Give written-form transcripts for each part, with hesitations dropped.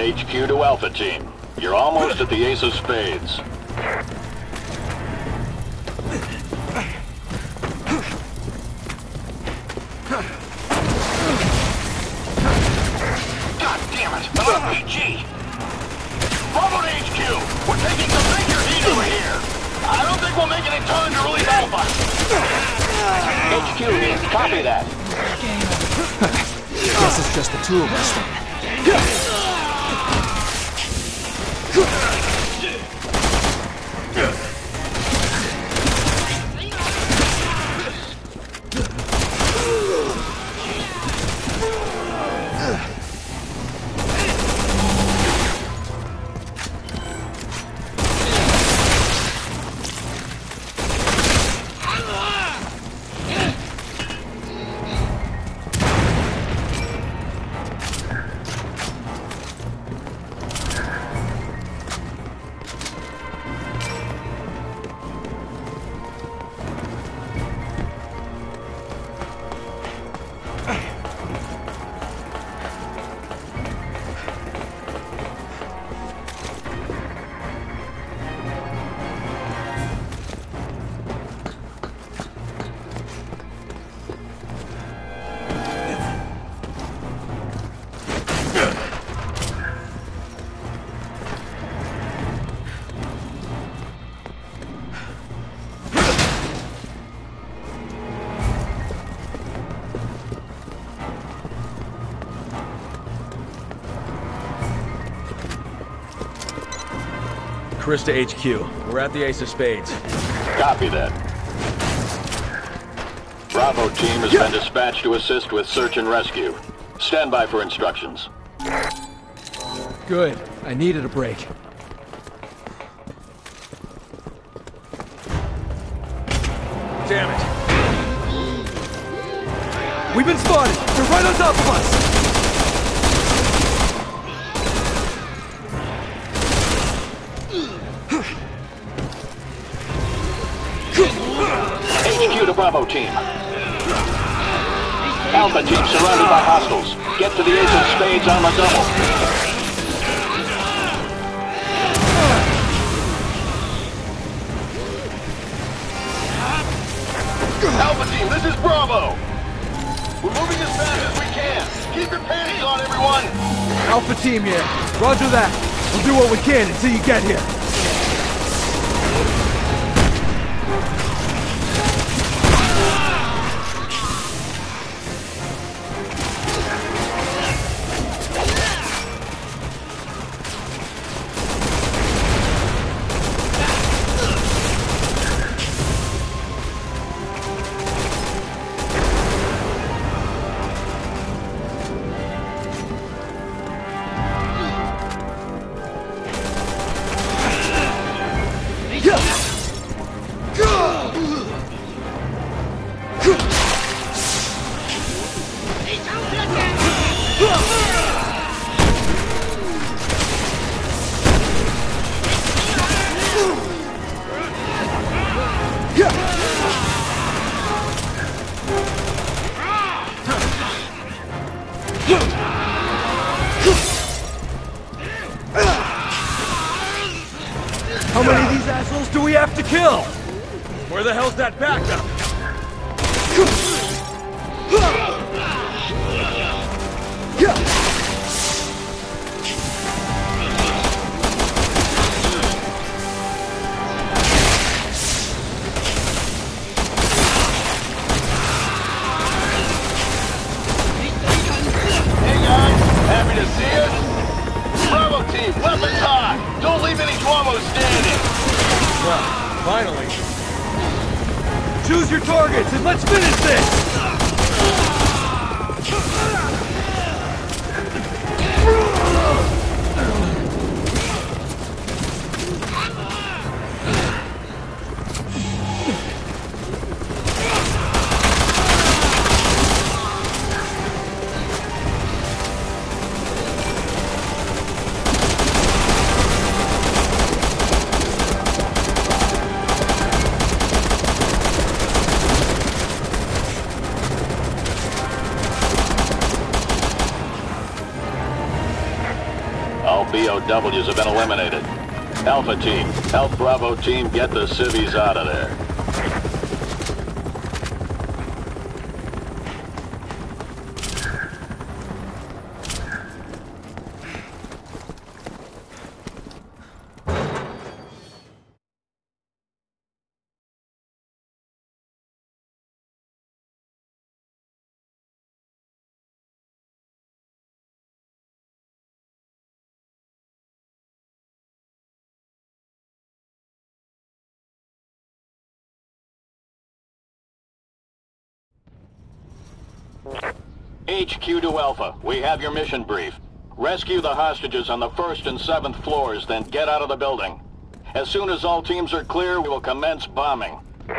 HQ to Alpha Team. You're almost at the Ace of Spades. God damn it! I'm RPG! Bravo to HQ! We're taking some major heat over here! I don't think we'll make it in time to relieve Alpha! HQ here, copy that. Guess it's just the two of us then. Chris to HQ. We're at the Ace of Spades. Copy that. Bravo Team has been dispatched to assist with search and rescue. Stand by for instructions. Good. I needed a break. Damn it. We've been spotted! They're right on top of us! HQ to Bravo Team. Alpha Team surrounded by hostiles. Get to the Ace of Spades on the double. Alpha Team, this is Bravo! We're moving as fast as we can! Keep your panties on, everyone! Alpha Team here. Roger that. We'll do what we can until you get here. How many of these assholes do we have to kill? Where the hell's that backup? Hey guys, happy to see us? Bravo Team, weapons high! Don't leave any Duamos standing! Well, finally. Choose your targets and let's finish this! BOWs have been eliminated. Alpha team, help Bravo team get the civvies out of there. HQ to Alpha, we have your mission brief. Rescue the hostages on the 1st and 7th floors, then get out of the building. As soon as all teams are clear, we will commence bombing.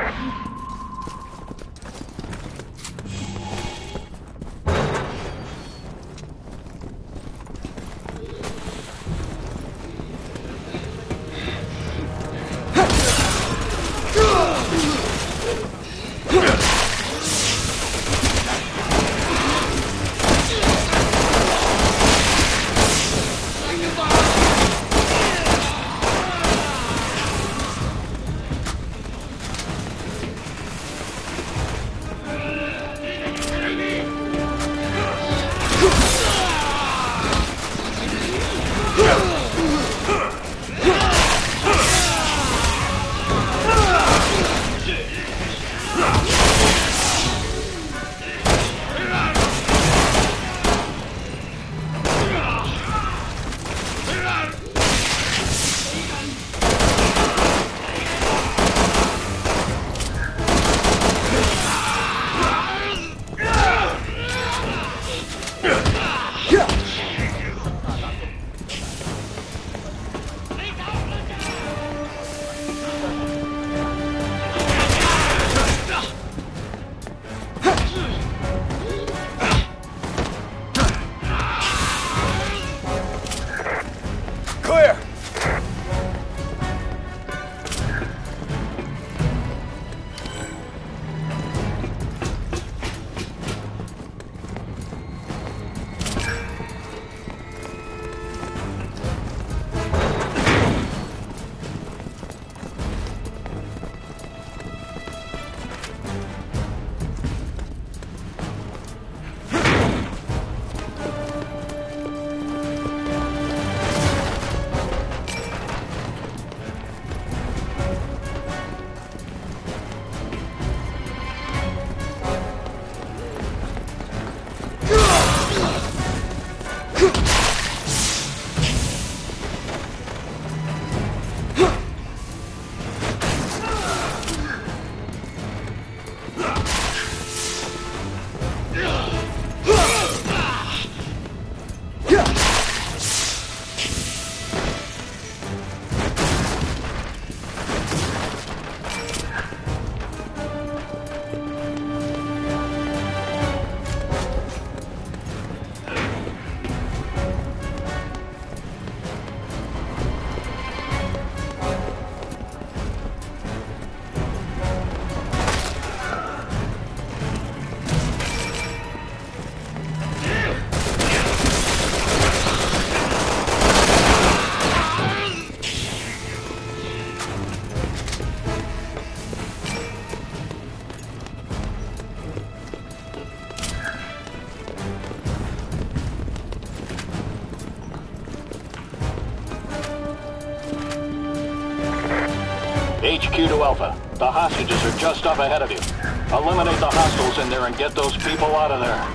HQ to Alpha. The hostages are just up ahead of you. Eliminate the hostiles in there and get those people out of there.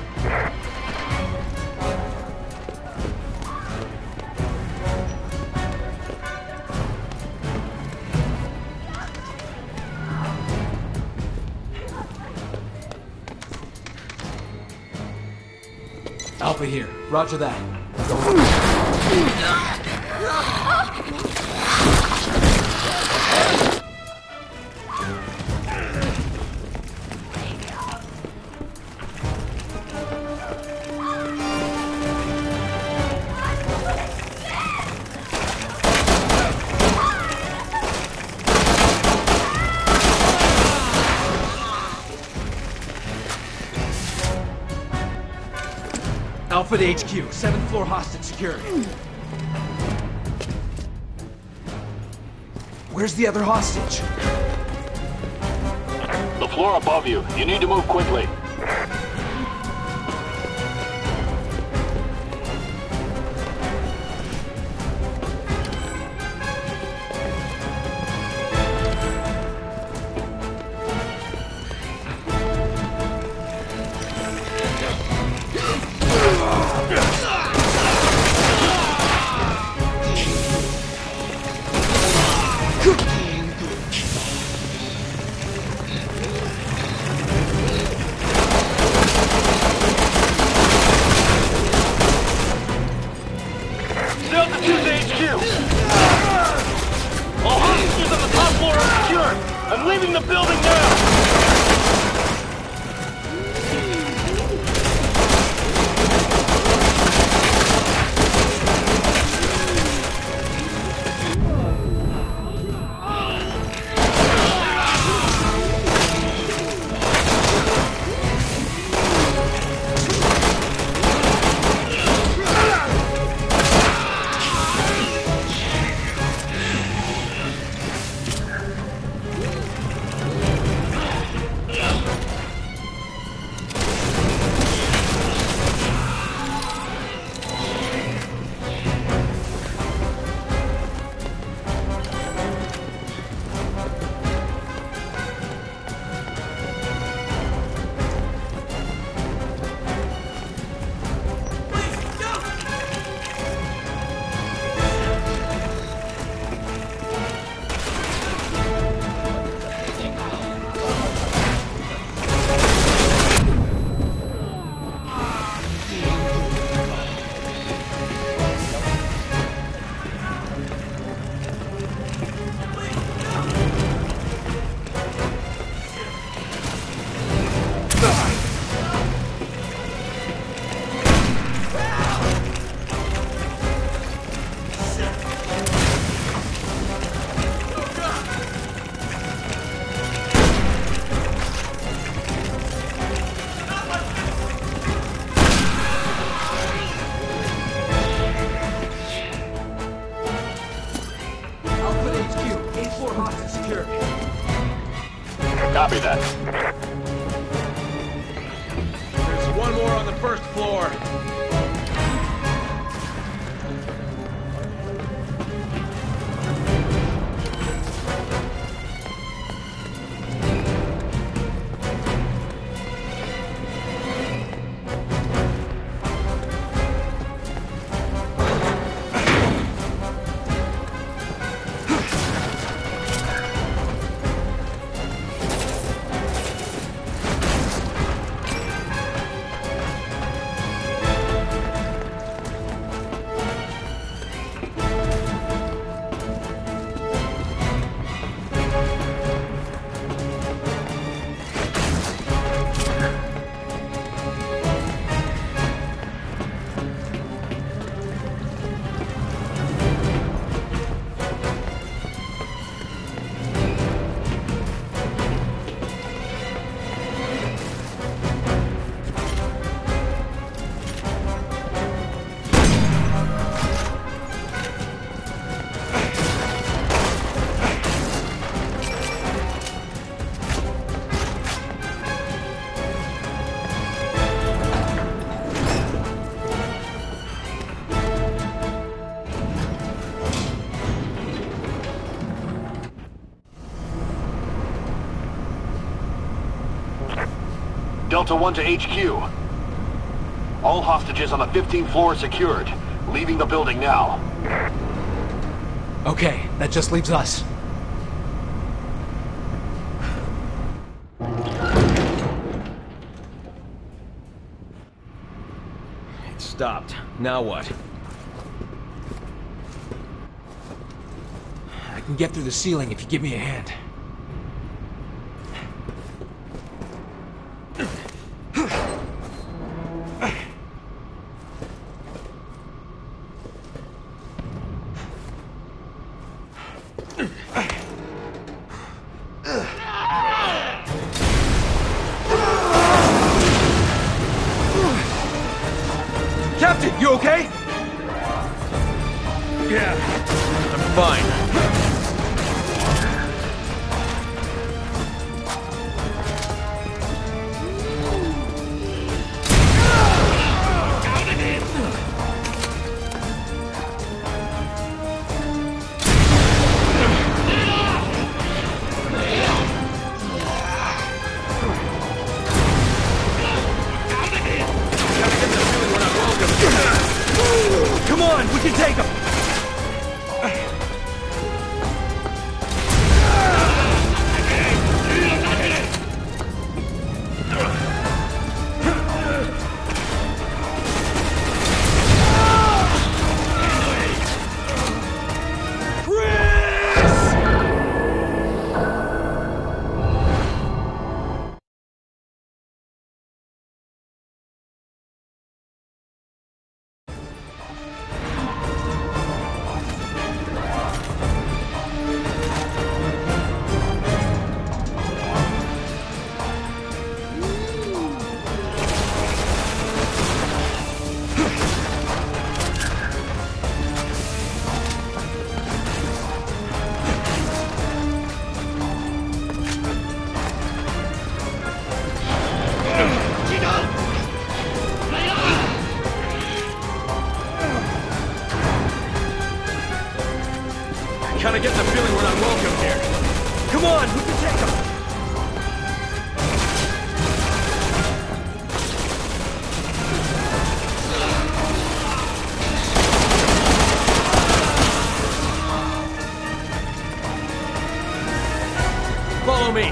Alpha here. Roger that. Alpha to HQ, 7th floor hostage security. Where's the other hostage? The floor above you. You need to move quickly. I'm leaving the building now! Copy that. There's one more on the first floor. Delta 1 to HQ. All hostages on the 15th floor secured. Leaving the building now. Okay, that just leaves us. It stopped. Now what? I can get through the ceiling if you give me a hand. Captain, you okay? Yeah, I'm fine. Come on, we can take him! Kinda getting the feeling we're not welcome here. Come on, we can take him! Follow me.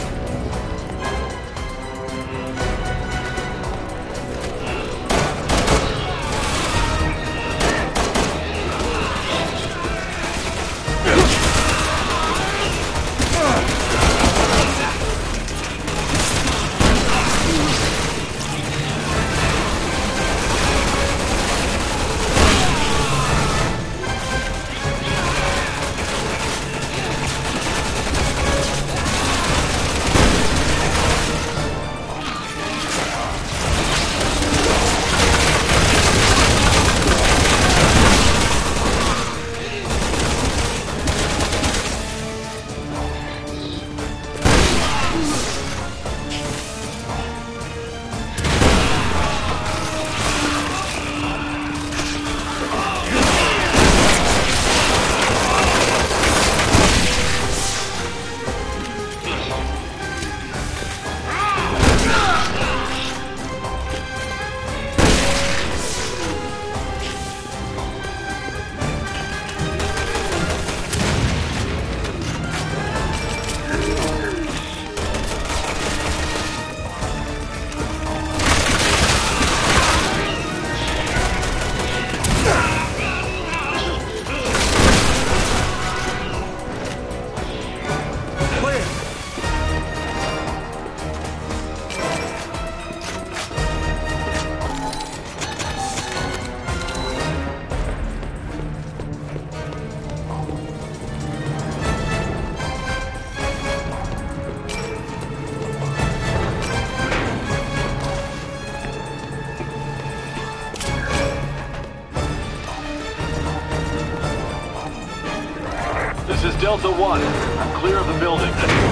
This is Delta 1. I'm clear of the building.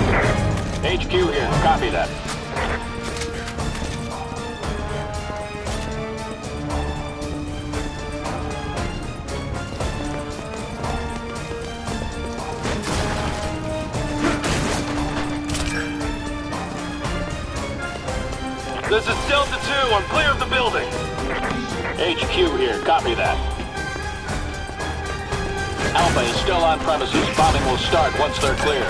HQ here. Copy that. This is Delta 2. I'm clear of the building. HQ here. Copy that. Alpha is still on premises. Bombing will start once they're clear.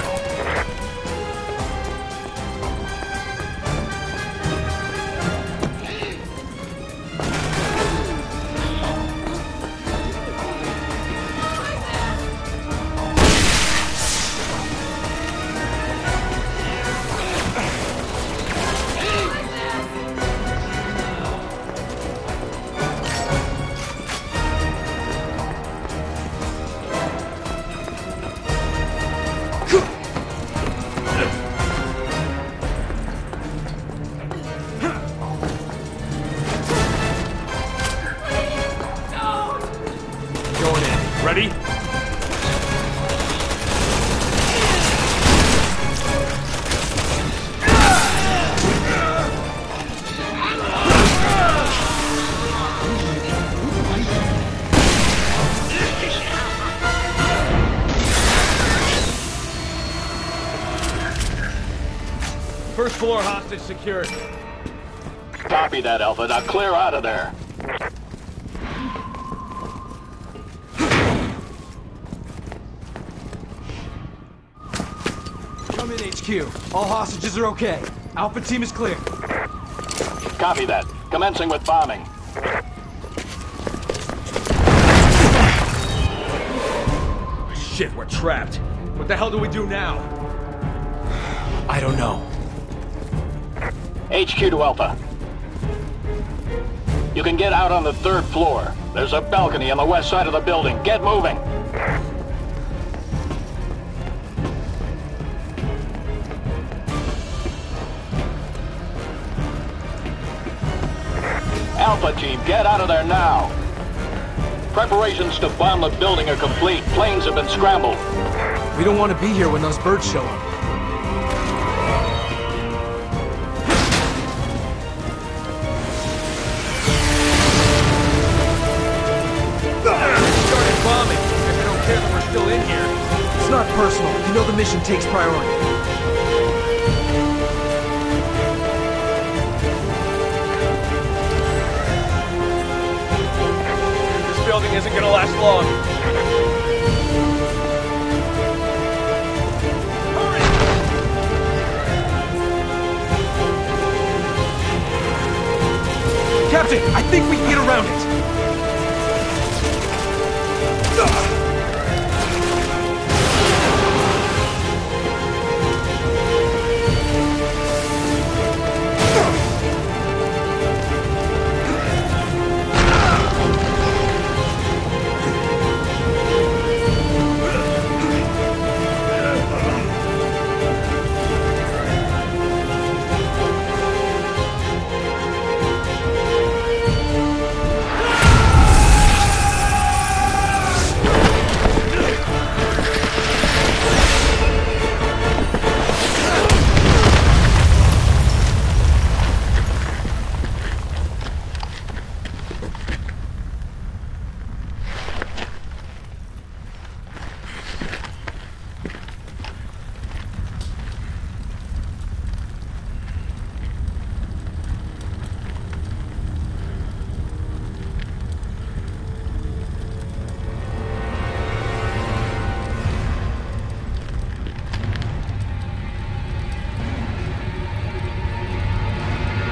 Ready? First floor hostage secured. Copy that, Alpha. Now clear out of there. HQ. All hostages are okay. Alpha team is clear. Copy that. Commencing with bombing. Shit, we're trapped. What the hell do we do now? I don't know. HQ to Alpha. You can get out on the 3rd floor. There's a balcony on the west side of the building. Get moving. Alpha team, get out of there now. Preparations to bomb the building are complete. Planes have been scrambled. We don't want to be here when those birds show up. Started bombing. Guess they don't care that we're still in here. It's not personal. You know the mission takes priority. This building isn't gonna last long. Hurry! Captain, I think we can get around it.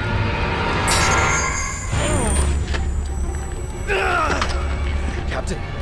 Captain,